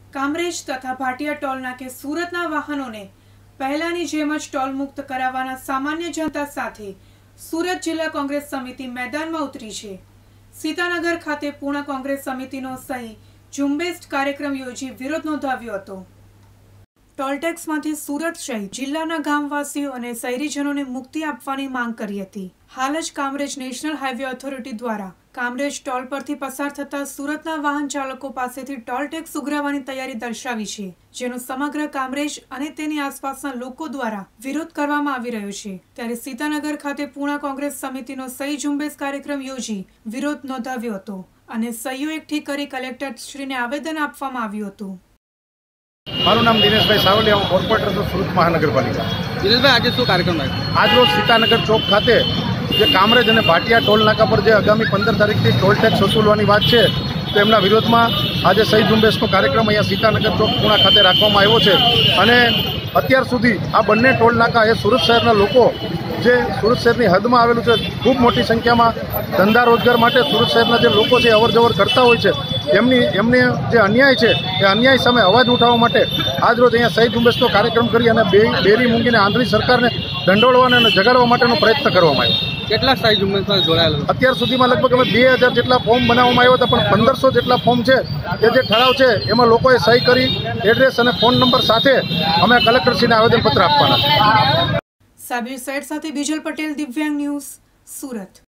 કામરેજ તથા ભાટિયા ટોલ નાકે સુરતના વાહનોને પહેલાની જેમ જ ટોલ મુક્ત કરાવવાના સામાન્ય જનતા સાથે સુરત જિલ્લા કોંગ્રેસ સમિતિ મેદાનમાં ઉતરી છે। સીતાનગર ખાતે પૂર્ણ કોંગ્રેસ સમિતિનો સહી ઝુંબેશ કાર્યક્રમ યોજી વિરોધ નોંધાવ્યો હતો। ટોલ ટેક્સમાંથી સુરત સહિત જિલ્લાના ગામવાસીઓ અને શહેરીજનોને મુક્તિ આપવાની માંગ કરી હતી। હાલ જ કામરેજ નેશનલ હાઈવે ઓથોરિટી દ્વારા કામરેજ ટોલ પરથી પસાર થતા સુરતના વાહન ચાલકો પાસેથી ટોલ ટેક્સ ઉઘરાવવાની તૈયારી દર્શાવી છે, જેનો સમગ્ર કામરેજ અને તેની આસપાસના લોકો દ્વારા વિરોધ કરવામાં આવી રહ્યો છે। ત્યારે સીતાનગર ખાતે પૂર્ણ કોંગ્રેસ સમિતિનો સહી ઝુંબેશ કાર્યક્રમ યોજી વિરોધ નોંધાવ્યો હતો અને સહીઓ એકઠી કરી કલેક્ટર શ્રીને આવેદન આપવામાં આવ્યું હતું। મારું નામ દિનેશભાઈ સાવલિયા, હું કોર્પોરેટર છું સુરત મહાનગરપાલિકા। દિનેશભાઈ, આજે શું કાર્યક્રમ રાખ્યો? આજરોજ સીતાનગર ચોક ખાતે જે કામરેજ અને ભાટિયા ટોલ નાકા પર જે આગામી 15 તારીખથી ટોલ ટેક્સ વસૂલવાની વાત છે, તો એમના વિરોધમાં આજે સહી ઝુંબેશનો કાર્યક્રમ અહીંયા સીતાનગર ચોક પૂણા ખાતે રાખવામાં આવ્યો છે। અને અત્યાર સુધી આ બંને ટોલ નાકા એ સુરત શહેરના લોકો જે સુરત શહેરની હદમાં આવેલું છે, ખૂબ મોટી સંખ્યામાં ધંધા રોજગાર માટે સુરત શહેરના જે લોકો છે અવર જવર કરતા હોય છે, એમને જે અન્યાય છે એ અન્યાય સામે અવાજ ઉઠાવવા માટે આજરોજ અહીંયા સહી ઝુંબેશનો કાર્યક્રમ કરી અને બેરી મૂંગીને આંધળી સરકારને દંડોળવાના અને જગાડવા માટેનો પ્રયત્ન કરવામાં આવ્યો। કેટલા સહી ઝુંબેશમાં જોડાયેલા? અત્યાર સુધીમાં લગભગ અમે 2000 જેટલા ફોર્મ બનાવવામાં આવ્યા હતા, પણ 1500 જેટલા ફોર્મ છે એ જે ઠરાવ છે એમાં લોકોએ સહી કરી એડ્રેસ અને ફોન નંબર સાથે અમે કલેક્ટરશ્રીને આવેદનપત્ર આપવાના છે। સાબિર સૈયદ સાથે બીજલ પટેલ, દિવ્યાંગ ન્યૂઝ, સુરત।